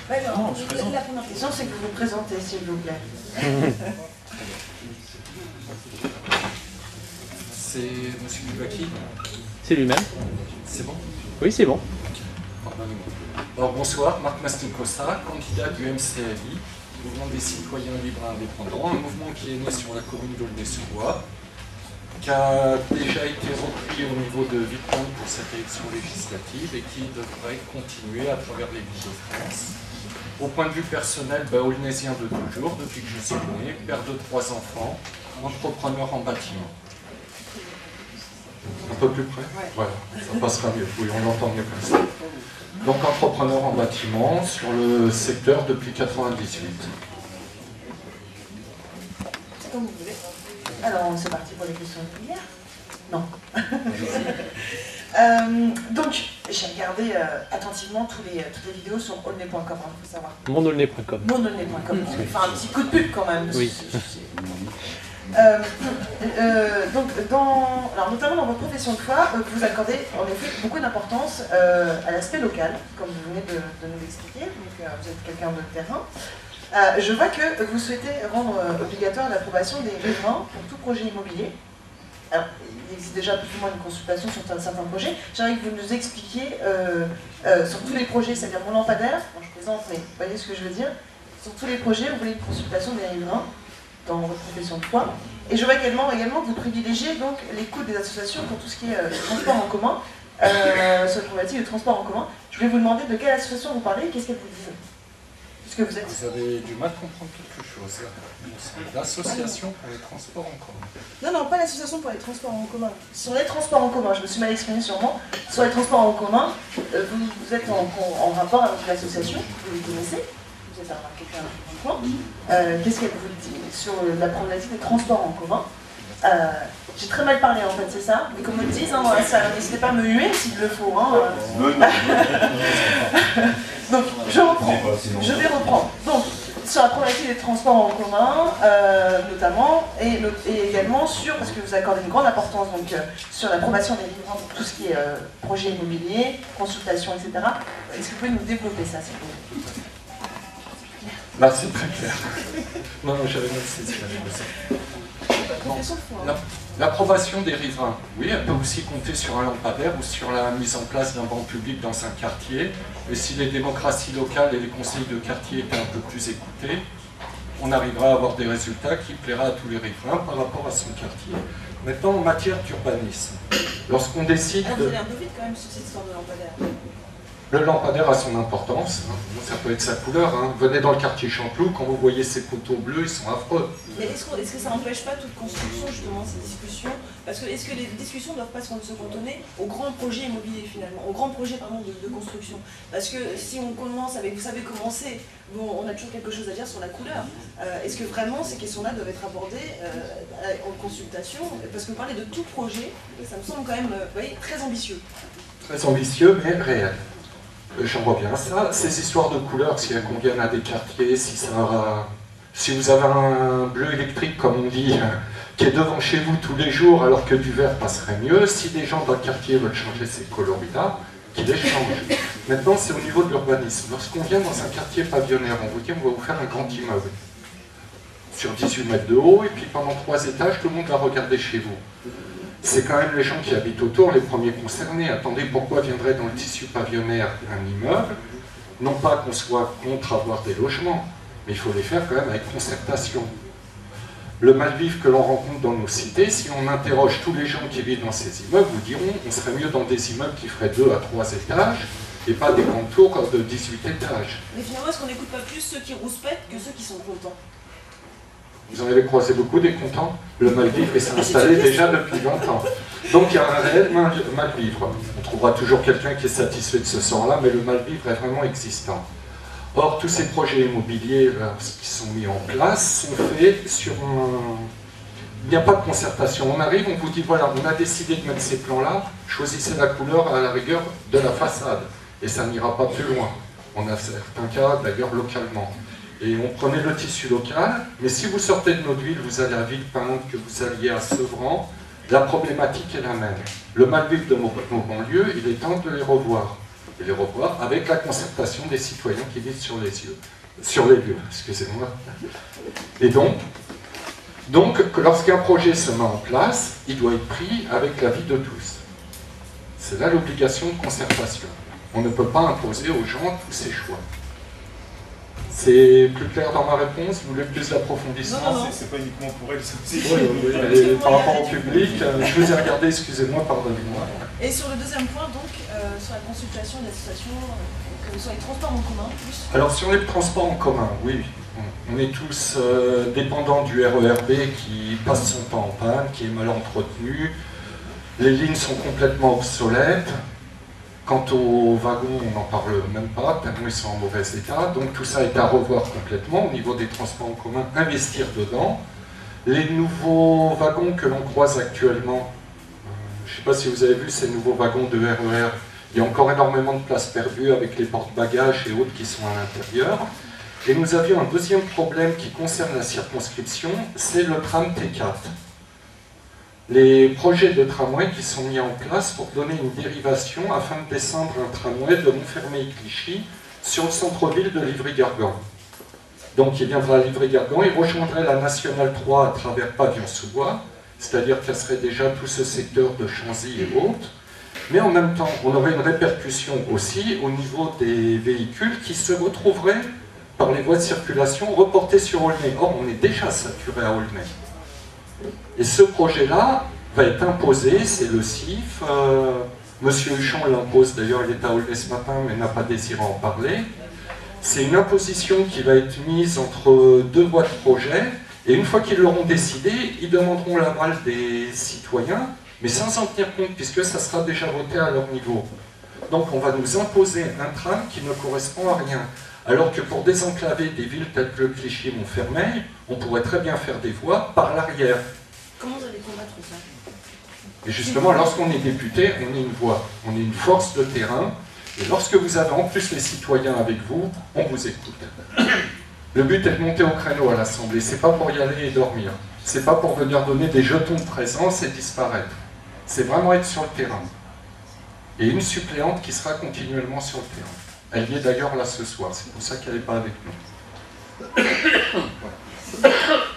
Ouais, non, la première question, c'est que vous vous présentez, s'il vous plaît. C'est M. Boubaki. C'est lui-même. C'est bon? Oui, c'est bon. Alors bonsoir, Marc Mastinkossa, candidat du MCLI, Mouvement des citoyens libres et indépendants, un mouvement qui est né sur la commune d'Aulnay-sous-Bois, qui a déjà été repris au niveau de Vitton pour cette élection législative et qui devrait continuer à travers les villes de France. Au point de vue personnel, aulnaysien de toujours, depuis que je suis né, père de 3 enfants, entrepreneur en bâtiment. Un peu plus près? Ouais. Voilà, ça passera mieux, oui, on l'entend mieux comme ça. Donc entrepreneur en bâtiment sur le secteur depuis 98. C'est comme vous voulez. Alors, c'est parti pour les questions régulières? Non. Donc, j'ai regardé attentivement toutes les vidéos sur aulnay.com, il faut savoir. Monaulnay.com. Monaulnay.com. Enfin, un petit coup de pub quand même. Oui. Donc, alors, notamment dans votre profession de foi, vous accordez en effet beaucoup d'importance à l'aspect local, comme vous venez de nous l'expliquer. Donc, vous êtes quelqu'un de terrain. Je vois que vous souhaitez rendre obligatoire l'approbation des riverains pour tout projet immobilier. Alors, il existe déjà plus ou moins une consultation sur certains projets. J'aimerais que vous nous expliquiez sur tous les projets, c'est-à-dire mon lampadaire, bon, je plaisante, mais vous voyez ce que je veux dire. Sur tous les projets, vous voulez une consultation des riverains dans votre profession de foi. Et je vois également que vous privilégiez donc l'écoute des associations pour tout ce qui est transport en commun, sur le problématique de transport en commun. Je voulais vous demander de quelle association vous parlez et qu'est-ce qu'elles vous disent. Puisque vous êtes... Vous avez du mal à comprendre quelque chose. L'association pour les transports en commun. Non, pas l'association pour les transports en commun. Sur les transports en commun, je me suis mal exprimée sûrement. Sur les transports en commun, vous êtes en rapport avec l'association, vous les connaissez. Vous êtes quelqu'un de point. Qu'est-ce qu'elle vous dit sur la problématique des transports en commun? J'ai très mal parlé en fait, c'est ça? Mais comme ils me disent, n'hésitez pas à me huer s'il le faut. Donc, je vais reprendre. Donc, sur la problématique des transports en commun, notamment, et également sur, parce que vous accordez une grande importance donc, sur l'approbation des riverains pour tout ce qui est projet immobilier, consultation, etc. Est-ce que vous pouvez nous développer ça, s'il vous plaît? Là, c'est très clair. Non, j'avais mal saisi. L'approbation des riverains, oui, elle peut aussi compter sur un lampadaire ou sur la mise en place d'un banc public dans un quartier. Et si les démocraties locales et les conseils de quartier étaient un peu plus écoutés, on arrivera à avoir des résultats qui plaira à tous les riverains par rapport à son quartier. Maintenant, en matière d'urbanisme, lorsqu'on décide... Vous allez un peu vite quand même sur cette histoire de lampadaire. Le lampadaire a son importance, ça peut être sa couleur. Venez dans le quartier Champloup, quand vous voyez ces poteaux bleus, ils sont affreux. Mais est-ce que ça n'empêche pas toute construction, justement, ces discussions? Parce que est-ce que les discussions ne doivent pas se cantonner au grand projet immobilier, finalement, au grand projet de construction? Parce que si on commence avec, vous savez comment c'est, bon, on a toujours quelque chose à dire sur la couleur. Est-ce que vraiment ces questions-là doivent être abordées en consultation? Parce que parler de tout projet, ça me semble quand même vous voyez, très ambitieux. Très ambitieux, mais réel. J'en vois bien ça. Ces histoires de couleurs, si elles conviennent à des quartiers, si vous avez un bleu électrique, comme on dit, qui est devant chez vous tous les jours, alors que du vert passerait mieux, si des gens dans le quartier veulent changer ces coloris-là, qu'ils les changent. Maintenant, c'est au niveau de l'urbanisme. Lorsqu'on vient dans un quartier pavillonnaire, on vous dit on va vous faire un grand immeuble sur 18 mètres de haut, et puis pendant 3 étages, tout le monde va regarder chez vous. C'est quand même les gens qui habitent autour les premiers concernés. Attendez, pourquoi viendrait dans le tissu pavillonnaire un immeuble? Non pas qu'on soit contre avoir des logements, mais il faut les faire quand même avec concertation. Le mal-vivre que l'on rencontre dans nos cités, si on interroge tous les gens qui vivent dans ces immeubles, vous diront on serait mieux dans des immeubles qui feraient 2 à 3 étages et pas des grandes tours de 18 étages. Mais finalement, est-ce qu'on n'écoute pas plus ceux qui rouspètent que ceux qui sont contents? Vous en avez croisé beaucoup des contents? Le mal-vivre s'est installé déjà depuis 20 ans. Donc il y a un réel mal-vivre. On trouvera toujours quelqu'un qui est satisfait de ce sort-là, mais le mal-vivre est vraiment existant. Or, tous ces projets immobiliers qui sont mis en place sont faits sur un... Il n'y a pas de concertation. On arrive, on vous dit, voilà, on a décidé de mettre ces plans-là, choisissez la couleur à la rigueur de la façade. Et ça n'ira pas plus loin. On a certains cas, d'ailleurs, localement. Et on prenait le tissu local, mais si vous sortez de notre ville, vous allez à Villepinte, que vous alliez à Sevran, la problématique est la même. Le mal-vivre de nos banlieues, il est temps de les revoir. et les revoir avec la concertation des citoyens qui vivent sur les lieux, excusez-moi. Et donc lorsqu'un projet se met en place, il doit être pris avec l'avis de tous. C'est là l'obligation de concertation. On ne peut pas imposer aux gens tous ces choix. C'est plus clair dans ma réponse? Vous voulez plus d'approfondissement? Non. C'est pas uniquement pour elle, c'est aussi. Oui, par rapport au public, je vous ai regardé, excusez-moi, pardonnez-moi. Et sur le deuxième point, donc, sur la consultation des associations, sur les transports en commun, plus. Alors sur les transports en commun, oui, on est tous dépendants du RERB qui passe son temps en panne, qui est mal entretenu. Les lignes sont complètement obsolètes. Quant aux wagons, on n'en parle même pas, tellement ils sont en mauvais état. Donc tout ça est à revoir complètement au niveau des transports en commun, investir dedans. Les nouveaux wagons que l'on croise actuellement, je ne sais pas si vous avez vu ces nouveaux wagons de RER, il y a encore énormément de place perdue avec les porte-bagages et autres qui sont à l'intérieur. Et nous avions un deuxième problème qui concerne la circonscription, c'est le tram T4. Les projets de tramway qui sont mis en place pour donner une dérivation afin de descendre un tramway de Montfermeil-Clichy sur le centre-ville de Livry-Gargan. Donc il viendra à Livry-Gargan, il rejoindrait la Nationale 3 à travers Pavillon-sous-Bois, c'est-à-dire qu'il serait déjà tout ce secteur de Chanzy et autres. Mais en même temps, on aurait une répercussion aussi au niveau des véhicules qui se retrouveraient par les voies de circulation reportées sur Aulnay. Or, on est déjà saturé à Aulnay. Et ce projet-là va être imposé, c'est le CIF. Monsieur Huchon l'impose, d'ailleurs il est à Aulnay ce matin, mais n'a pas désiré en parler. C'est une imposition qui va être mise entre deux voies de projet, et une fois qu'ils l'auront décidé, ils demanderont l'aval des citoyens, mais sans en tenir compte, puisque ça sera déjà voté à leur niveau. Donc on va nous imposer un tram qui ne correspond à rien. Alors que pour désenclaver des villes telles que le Clichy et Montfermeil, on pourrait très bien faire des voies par l'arrière. Comment vous allez combattre ça? Et justement, lorsqu'on est député, on est une voix, on est une force de terrain, et lorsque vous avez en plus les citoyens avec vous, on vous écoute. Le but est de monter au créneau à l'Assemblée, c'est pas pour y aller et dormir, c'est pas pour venir donner des jetons de présence et disparaître. C'est vraiment être sur le terrain. Et une suppléante qui sera continuellement sur le terrain. Elle y est d'ailleurs là ce soir, c'est pour ça qu'elle n'est pas avec nous. Voilà.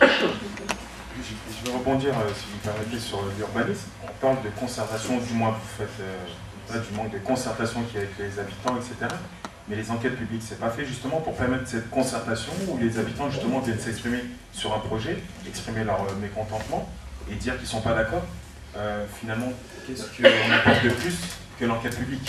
Je vais rebondir, si vous me permettez, sur l'urbanisme. On parle de concertation, du moins vous faites du manque de concertation qu'il y a avec les habitants, etc. Mais les enquêtes publiques, c'est pas fait justement pour permettre cette concertation où les habitants justement viennent s'exprimer sur un projet, exprimer leur mécontentement et dire qu'ils ne sont pas d'accord. Finalement, qu'est-ce qu'on apporte de plus que l'enquête publique?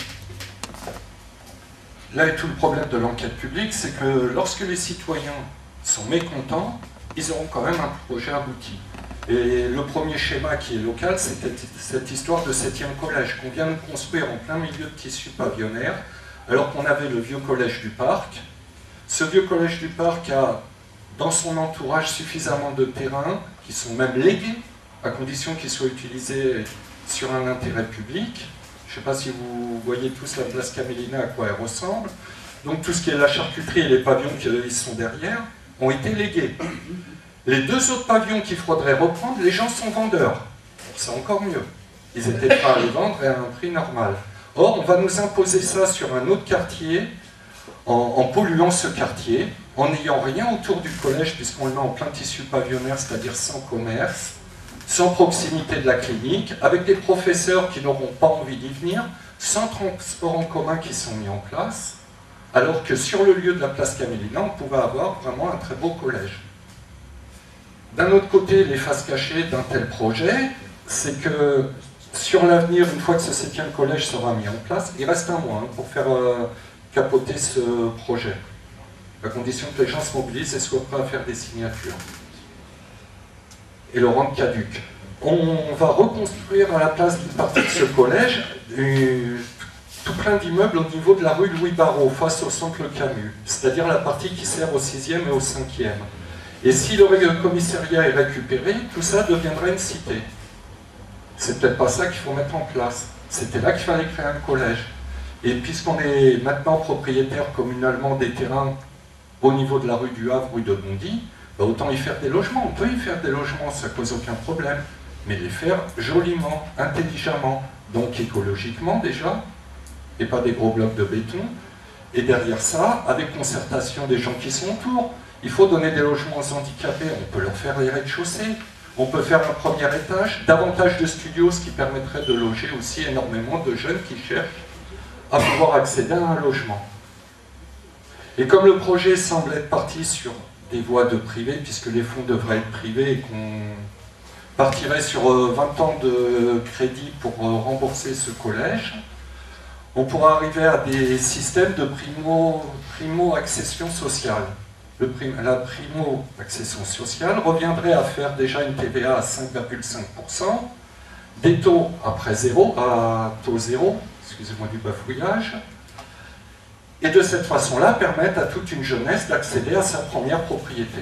Là est tout le problème de l'enquête publique, c'est que lorsque les citoyens sont mécontents, ils auront quand même un projet abouti. Et le premier schéma qui est local, c'est cette histoire de 7e collège qu'on vient de construire en plein milieu de tissu pavillonnaire, alors qu'on avait le vieux collège du parc. Ce vieux collège du parc a dans son entourage suffisamment de terrains qui sont même légués, à condition qu'ils soient utilisés sur un intérêt public. Je ne sais pas si vous voyez tous la place Camélina, à quoi elle ressemble. Donc tout ce qui est la charcuterie et les pavillons qui sont derrière ont été légués. Les deux autres pavillons qu'il faudrait reprendre, les gens sont vendeurs. C'est encore mieux. Ils étaient prêts à les vendre à un prix normal. Or, on va nous imposer ça sur un autre quartier, en polluant ce quartier, en n'ayant rien autour du collège, puisqu'on le met en plein tissu pavillonnaire, c'est-à-dire sans commerce, sans proximité de la clinique, avec des professeurs qui n'auront pas envie d'y venir, sans transport en commun qui sont mis en place, alors que sur le lieu de la place Camélina, on pouvait avoir vraiment un très beau collège. D'un autre côté, les faces cachées d'un tel projet, c'est que sur l'avenir, une fois que ce 7e collège sera mis en place, il reste un mois pour faire capoter ce projet, à condition que les gens se mobilisent et soient prêts à faire des signatures. Et le rendre caduc. On va reconstruire à la place d'une partie de ce collège tout plein d'immeubles au niveau de la rue Louis Barrault, face au centre Le Camus, c'est-à-dire la partie qui sert au 6e et au 5e. Et si le commissariat est récupéré, tout ça deviendra une cité. C'est peut-être pas ça qu'il faut mettre en place. C'était là qu'il fallait créer un collège. Et puisqu'on est maintenant propriétaire communalement des terrains au niveau de la rue du Havre, rue de Bondy, bah autant y faire des logements. On peut y faire des logements, ça pose aucun problème. Mais les faire joliment, intelligemment, donc écologiquement déjà, et pas des gros blocs de béton. Et derrière ça, avec concertation des gens qui sont autour, il faut donner des logements aux handicapés, on peut leur faire les rez-de-chaussée, on peut faire un premier étage, davantage de studios, ce qui permettrait de loger aussi énormément de jeunes qui cherchent à pouvoir accéder à un logement. Et comme le projet semble être parti sur des voies de privé, puisque les fonds devraient être privés et qu'on partirait sur 20 ans de crédit pour rembourser ce collège, on pourra arriver à des systèmes de primo-accession sociale. La primo-accession sociale reviendrait à faire déjà une TVA à 5,5%, des taux à taux zéro, excusez-moi du bafouillage, et de cette façon-là permettre à toute une jeunesse d'accéder à sa première propriété.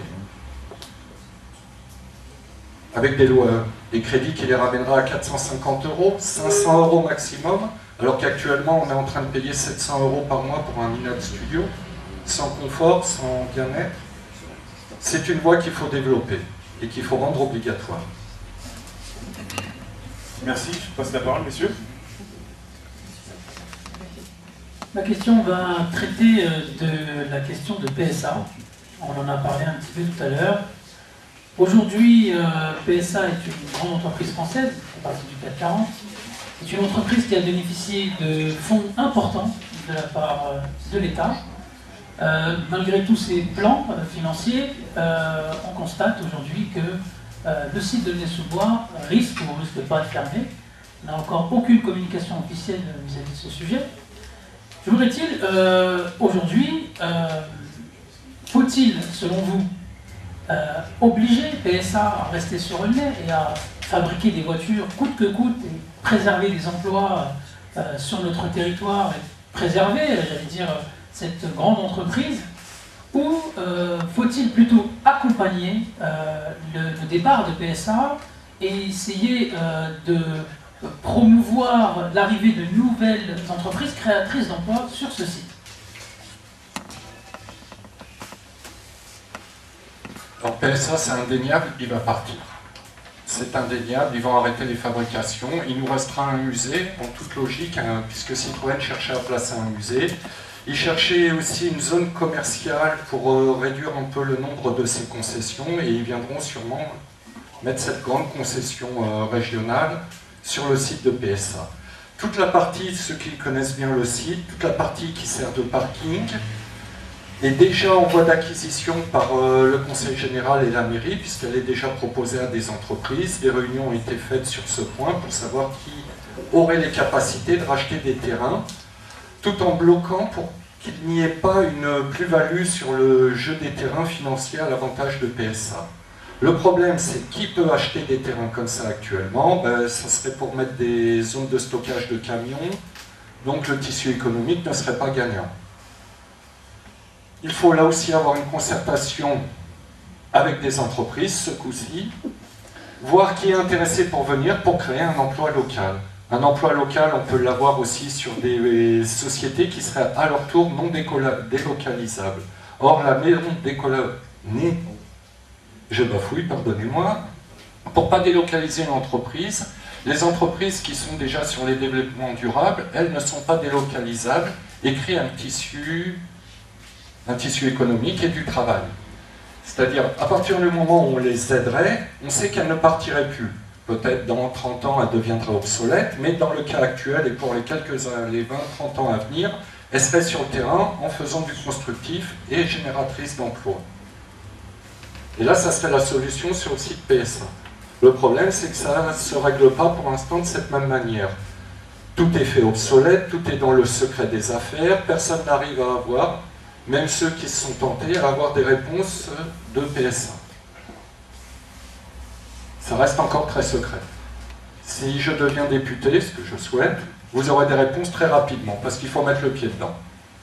Avec des crédits qui les ramènera à 450 €, 500 € maximum, alors qu'actuellement on est en train de payer 700 € par mois pour un immeuble studio, sans confort, sans bien-être. C'est une voie qu'il faut développer et qu'il faut rendre obligatoire. Merci, je passe la parole, messieurs. Ma question va traiter de la question de PSA. On en a parlé un petit peu tout à l'heure. Aujourd'hui, PSA est une grande entreprise française, c'est partie du CAC 40. C'est une entreprise qui a bénéficié de fonds importants de la part de l'État. Malgré tous ces plans financiers, on constate aujourd'hui que le site de Nez-sous-Bois risque ou risque pas de fermer. On n'a encore aucune communication officielle vis-à-vis de ce sujet. Je voudrais-il, aujourd'hui, faut-il, selon vous, obliger PSA à rester sur le nez et à fabriquer des voitures coûte que coûte et préserver les emplois sur notre territoire et préserver, j'allais dire, cette grande entreprise, ou faut-il plutôt accompagner le départ de PSA et essayer de promouvoir l'arrivée de nouvelles entreprises créatrices d'emplois sur ce site? Alors PSA, c'est indéniable, il va partir. C'est indéniable, ils vont arrêter les fabrications. Il nous restera un musée, en toute logique, hein, puisque Citroën cherchait à placer un musée. Il cherchait aussi une zone commerciale pour réduire un peu le nombre de ses concessions, et ils viendront sûrement mettre cette grande concession régionale sur le site de PSA. Toute la partie, ceux qui connaissent bien le site, toute la partie qui sert de parking est déjà en voie d'acquisition par le Conseil général et la mairie, puisqu'elle est déjà proposée à des entreprises. Des réunions ont été faites sur ce point pour savoir qui aurait les capacités de racheter des terrains, tout en bloquant pour qu'il n'y ait pas une plus-value sur le jeu des terrains financiers à l'avantage de PSA. Le problème, c'est qui peut acheter des terrains comme ça actuellement? Ça serait pour mettre des zones de stockage de camions, donc le tissu économique ne serait pas gagnant. Il faut là aussi avoir une concertation avec des entreprises, ce coup-ci, voir qui est intéressé pour venir pour créer un emploi local. Un emploi local, on peut l'avoir aussi sur des sociétés qui seraient à leur tour non délocalisables. Or, la maison je bafouille, pardonnez-moi, pour ne pas délocaliser une entreprise, les entreprises qui sont déjà sur les développements durables, elles ne sont pas délocalisables et créent un tissu économique et du travail. C'est-à-dire, à partir du moment où on les aiderait, on sait qu'elles ne partiraient plus. Peut-être dans 30 ans, elles deviendraient obsolètes, mais dans le cas actuel et pour les 20-30 ans à venir, elles seraient sur le terrain en faisant du constructif et génératrice d'emplois. Et là, ça serait la solution sur le site PSA. Le problème, c'est que ça ne se règle pas pour l'instant de cette même manière. Tout est fait obsolète, tout est dans le secret des affaires, personne n'arrive à avoir, même ceux qui se sont tentés, à avoir des réponses de PSA. Ça reste encore très secret. Si je deviens député, ce que je souhaite, vous aurez des réponses très rapidement, parce qu'il faut mettre le pied dedans.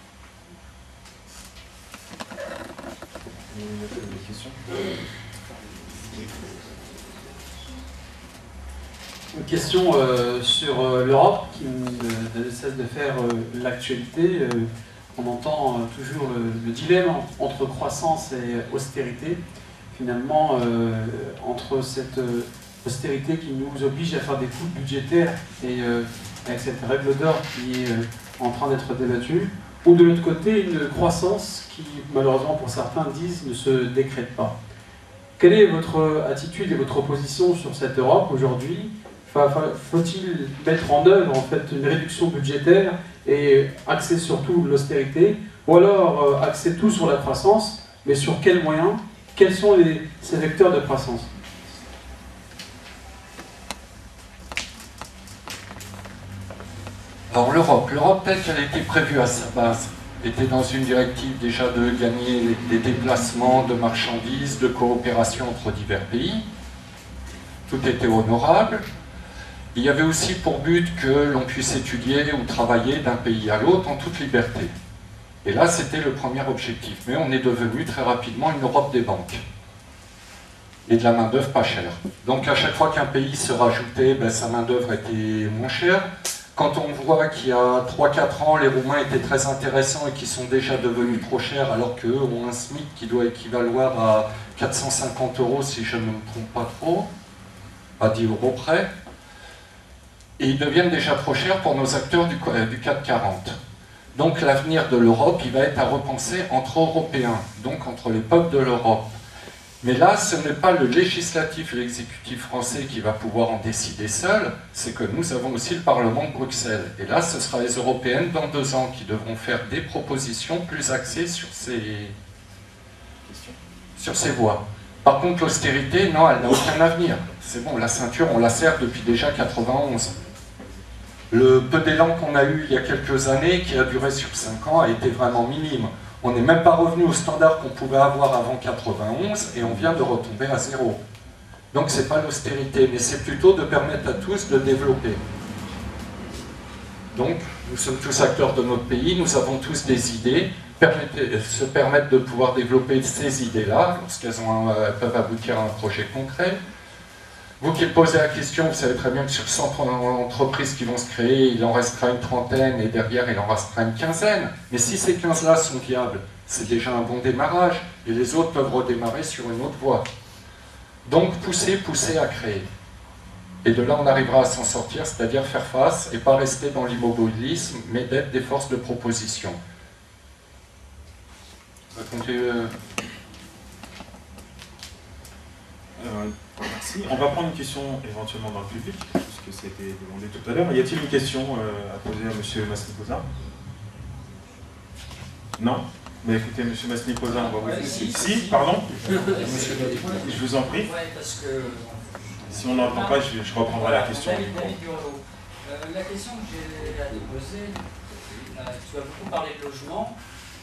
Une question sur l'Europe qui ne cesse de faire l'actualité. On entend toujours le dilemme entre croissance et austérité. Finalement, entre cette austérité qui nous oblige à faire des coupes budgétaires et avec cette règle d'or qui est en train d'être débattue, ou de l'autre côté, une croissance qui, malheureusement pour certains, disent ne se décrète pas. Quelle est votre attitude et votre position sur cette Europe aujourd'hui? Faut-il mettre en œuvre en fait, une réduction budgétaire et axer surtout l'austérité, ou alors axer tout sur la croissance, mais sur quels moyens? Quels sont ces vecteurs de croissance? Alors l'Europe telle qu'elle était prévue à sa base, était dans une directive déjà de gagner des déplacements de marchandises, de coopération entre divers pays. Tout était honorable. Il y avait aussi pour but que l'on puisse étudier ou travailler d'un pays à l'autre en toute liberté. Et là, c'était le premier objectif. Mais on est devenu très rapidement une Europe des banques. Et de la main-d'œuvre pas chère. Donc à chaque fois qu'un pays se rajoutait, sa main-d'œuvre était moins chère. Quand on voit qu'il y a 3-4 ans, les Roumains étaient très intéressants et qui sont déjà devenus trop chers, alors qu'eux ont un SMIC qui doit équivaloir à 450 € si je ne me trompe pas trop, à 10 € près, et ils deviennent déjà trop chers pour nos acteurs du CAC 40. Donc l'avenir de l'Europe, il va être à repenser entre Européens, donc entre les peuples de l'Europe. Mais là, ce n'est pas le législatif et l'exécutif français qui va pouvoir en décider seul, c'est que nous avons aussi le Parlement de Bruxelles. Et là, ce sera les Européennes dans 2 ans qui devront faire des propositions plus axées sur ces voies. Par contre, l'austérité, non, elle n'a aucun avenir. C'est bon, la ceinture, on la serre depuis déjà 91. Le peu d'élan qu'on a eu il y a quelques années, qui a duré sur 5 ans, a été vraiment minime. On n'est même pas revenu au standard qu'on pouvait avoir avant 91 et on vient de retomber à 0. Donc ce n'est pas l'austérité, mais c'est plutôt de permettre à tous de développer. Donc nous sommes tous acteurs de notre pays, nous avons tous des idées, se permettre de pouvoir développer ces idées-là, lorsqu'elles peuvent aboutir à un projet concret. Vous qui posez la question, vous savez très bien que sur 100 entreprises qui vont se créer, il en restera une trentaine et derrière il en restera une quinzaine. Mais si ces 15-là sont viables, c'est déjà un bon démarrage et les autres peuvent redémarrer sur une autre voie. Donc pousser à créer. Et de là on arrivera à s'en sortir, c'est-à-dire faire face et pas rester dans l'immobilisme, mais d'être des forces de proposition. Merci. On va prendre une question éventuellement dans le public, puisque ça a été demandé tout à l'heure. Y a-t-il une question à poser à M. Masniposa? Non? Mais écoutez, M. Masniposa, on va vous... Si, pardon? Je vous en prie. Parce que... Si on n'entend pas, je reprendrai la question. La question que j'ai à te poser, tu as beaucoup parlé de logement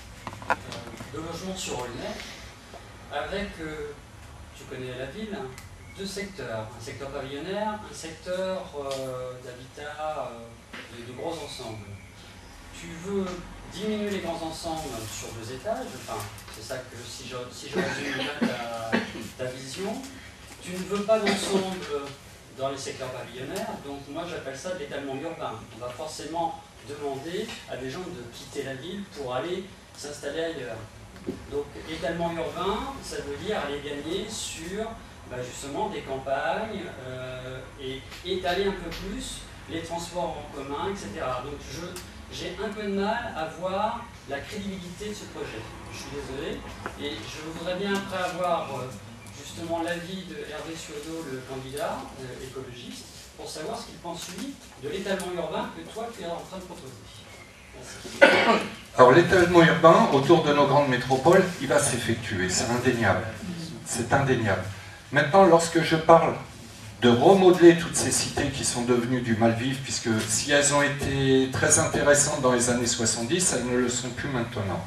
sur Aulnay, avec... tu connais la ville, 2 secteurs, un secteur pavillonnaire, un secteur d'habitat de gros ensembles. Tu veux diminuer les grands ensembles sur 2 étages, enfin, c'est ça que si je résume bien ta vision, tu ne veux pas d'ensemble dans les secteurs pavillonnaires, donc moi j'appelle ça de l'étalement urbain. On va forcément demander à des gens de quitter la ville pour aller s'installer ailleurs. Donc étalement urbain, ça veut dire aller gagner sur justement des campagnes et étaler un peu plus les transports en commun, etc. Donc j'ai un peu de mal à voir la crédibilité de ce projet. Je suis désolé. Et je voudrais bien après avoir justement l'avis de Hervé Ciodo, le candidat écologiste, pour savoir ce qu'il pense lui de l'étalement urbain que toi tu es en train de proposer. Merci. Alors l'étalement urbain autour de nos grandes métropoles, il va s'effectuer, c'est indéniable. C'est indéniable. Maintenant, lorsque je parle de remodeler toutes ces cités qui sont devenues du mal-vivre, puisque si elles ont été très intéressantes dans les années 70, elles ne le sont plus maintenant.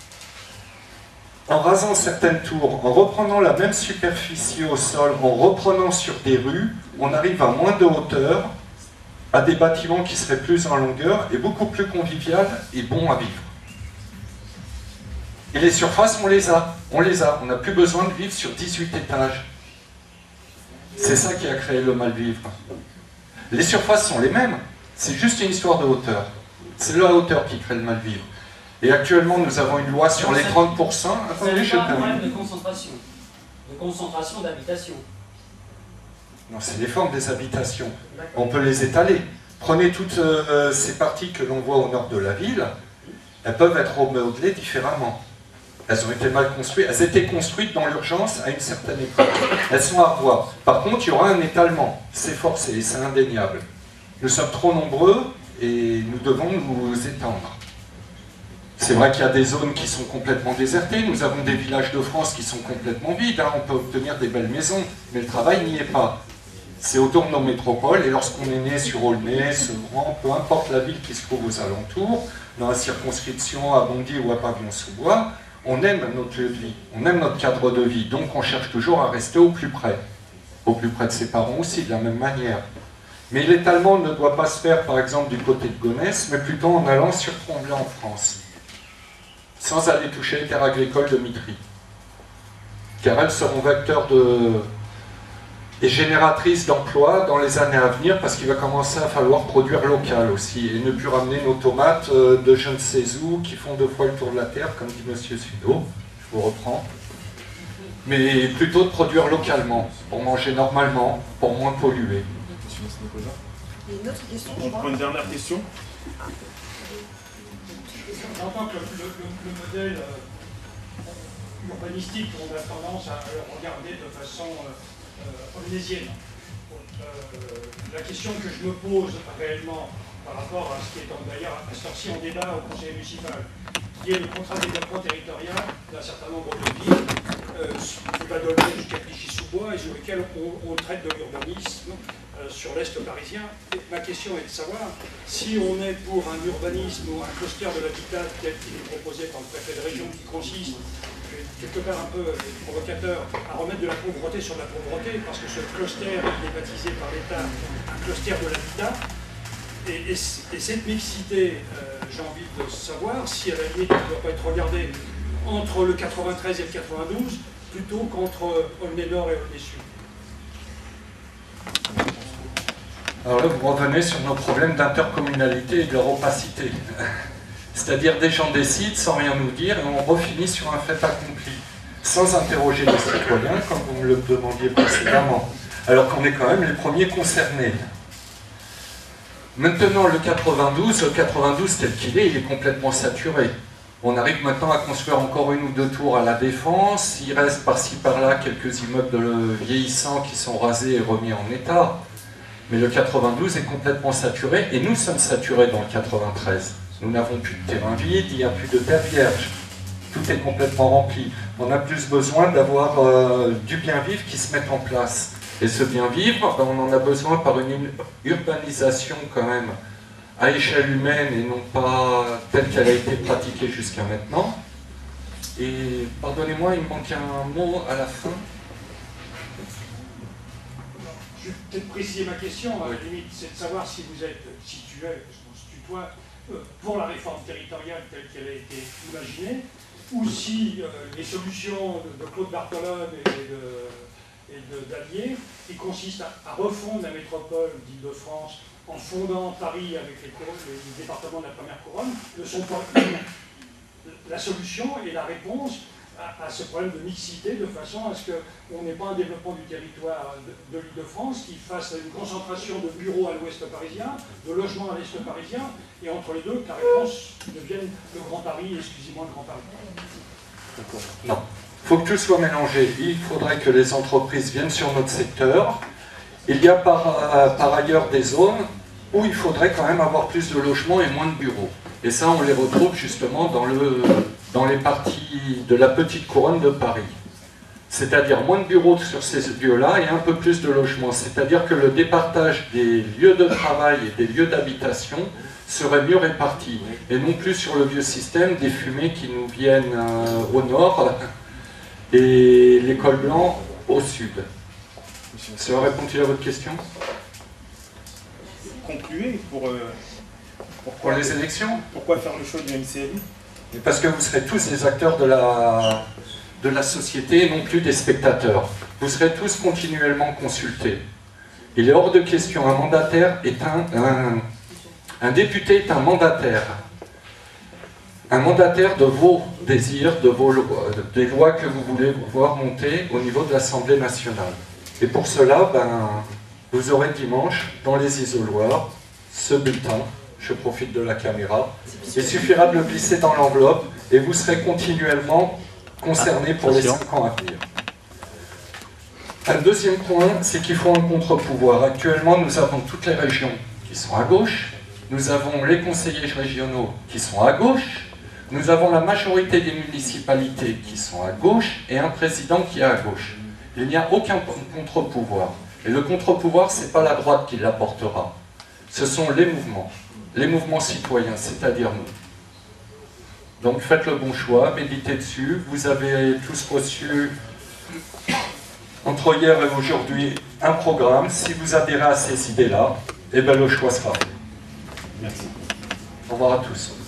En rasant certaines tours, en reprenant la même superficie au sol, en reprenant sur des rues, on arrive à moins de hauteur, à des bâtiments qui seraient plus en longueur et beaucoup plus conviviales et bons à vivre. Et les surfaces, on les a. On n'a plus besoin de vivre sur 18 étages. C'est ça qui a créé le mal-vivre. Les surfaces sont les mêmes, c'est juste une histoire de hauteur. C'est la hauteur qui crée le mal-vivre. Et actuellement, nous avons une loi sur les 30%. Attendez, c'est pas un problème de concentration d'habitation. Non, c'est les formes des habitations. On peut les étaler. Prenez toutes ces parties que l'on voit au nord de la ville, elles peuvent être remodelées différemment. Elles ont été mal construites, elles étaient construites dans l'urgence à une certaine époque. Elles sont à revoir. Par contre, il y aura un étalement, c'est forcé, c'est indéniable. Nous sommes trop nombreux et nous devons nous étendre. C'est vrai qu'il y a des zones qui sont complètement désertées, nous avons des villages de France qui sont complètement vides, hein. On peut obtenir des belles maisons, mais le travail n'y est pas. C'est autour de nos métropoles, et lorsqu'on est né sur Aulnay, Sevran, peu importe la ville qui se trouve aux alentours, dans la circonscription à Bondy ou à Pavillon-sous-Bois, on aime notre lieu de vie, on aime notre cadre de vie, donc on cherche toujours à rester au plus près de ses parents aussi, de la même manière. Mais l'étalement ne doit pas se faire, par exemple, du côté de Gonesse, mais plutôt en allant sur Tremblay en France, sans aller toucher les terres agricoles de Mitry. Car elles seront vecteurs et génératrices d'emplois dans les années à venir, parce qu'il va commencer à falloir produire local aussi, et ne plus ramener nos tomates de je ne sais où, qui font 2 fois le tour de la terre, comme dit M. Sudeau, je vous reprends. Mais plutôt de produire localement, pour manger normalement, pour moins polluer. Et une autre question, On prend une dernière question. J'entends que le modèle urbanistique, on a tendance à le regarder de façon holmésienne. La question que je me pose réellement par rapport à ce qui est d'ailleurs à cette heure-ci en débat au conseil municipal, qui est le contrat de développement territorial d'un certain nombre de villes, qui va donner jusqu'à Clichy-sous-Bois et sur lesquelles on traite de l'urbanisme sur l'Est parisien. Et ma question est de savoir si on est pour un urbanisme ou un cluster de l'habitat tel qu'il est proposé par le préfet de région, qui consiste, quelque part un peu provocateur, à remettre de la pauvreté sur de la pauvreté, parce que ce cluster est baptisé par l'État un cluster de l'habitat. Et cette mixité, j'ai envie de savoir si à la limite elle ne doit pas être regardée entre le 93 et le 92, plutôt qu'entre Aulnay-Nord et Aulnay-Sud. Alors là, vous revenez sur nos problèmes d'intercommunalité et de leur opacité. C'est-à-dire des gens décident sans rien nous dire et on refinit sur un fait accompli, sans interroger les citoyens, comme vous me le demandiez précédemment, alors qu'on est quand même les premiers concernés. Maintenant, le 92 tel qu'il est, il est complètement saturé. On arrive maintenant à construire encore 1 ou 2 tours à la Défense, il reste par-ci par-là quelques immeubles vieillissants qui sont rasés et remis en état. Mais le 92 est complètement saturé, et nous sommes saturés dans le 93. Nous n'avons plus de terrain vide, il n'y a plus de terre vierge. Tout est complètement rempli. On a plus besoin d'avoir du bien-vivre qui se mette en place. Et ce bien-vivre, on en a besoin par une urbanisation quand même à échelle humaine et non pas telle qu'elle a été pratiquée jusqu'à maintenant. Et pardonnez-moi, il me manque un mot à la fin. Je vais peut-être préciser ma question, à la limite, c'est de savoir si vous êtes, si tu es, je se tutoie, pour la réforme territoriale telle qu'elle a été imaginée, ou si les solutions de Claude Bartolone et d'Allier, qui consistent à refondre la métropole d'Île-de-France en fondant Paris avec les départements de la première couronne, ne sont pas la solution et la réponse à ce problème de mixité, de façon à ce qu'on n'ait pas un développement du territoire de l'Île-de-France qui fasse une concentration de bureaux à l'ouest parisien, de logements à l'est parisien, et entre les deux, que la réponse devienne le Grand Paris, exclusivement le Grand Paris. Non. Il faut que tout soit mélangé. Il faudrait que les entreprises viennent sur notre secteur. Il y a par ailleurs des zones où il faudrait quand même avoir plus de logements et moins de bureaux. Et ça, on les retrouve justement dans les parties de la petite couronne de Paris. C'est-à-dire moins de bureaux sur ces lieux-là et un peu plus de logements. C'est-à-dire que le départage des lieux de travail et des lieux d'habitation serait mieux réparti. Et non plus sur le vieux système des fumées qui nous viennent au nord et les cols blancs au sud. Ça répond-il à votre question? Concluez pour les élections. Pourquoi faire le choix du MCLI? Parce que vous serez tous des acteurs de la société et non plus des spectateurs. Vous serez tous continuellement consultés. Il est hors de question, un mandataire est un député est un mandataire. Un mandataire de vos désirs, des lois que vous voulez voir monter au niveau de l'Assemblée nationale. Et pour cela, vous aurez dimanche, dans les isoloirs, ce bulletin. Je profite de la caméra. Il suffira de le glisser dans l'enveloppe et vous serez continuellement concerné pour les 5 ans à venir. Un deuxième point, c'est qu'il faut un contre-pouvoir. Actuellement, nous avons toutes les régions qui sont à gauche, nous avons les conseillers régionaux qui sont à gauche, nous avons la majorité des municipalités qui sont à gauche et un président qui est à gauche. Il n'y a aucun contre-pouvoir. Et le contre-pouvoir, ce n'est pas la droite qui l'apportera. Ce sont les mouvements citoyens, c'est-à-dire nous. Donc faites le bon choix, méditez dessus. Vous avez tous reçu, entre hier et aujourd'hui, un programme. Si vous adhérez à ces idées-là, eh bien le choix sera fait. Merci. Au revoir à tous.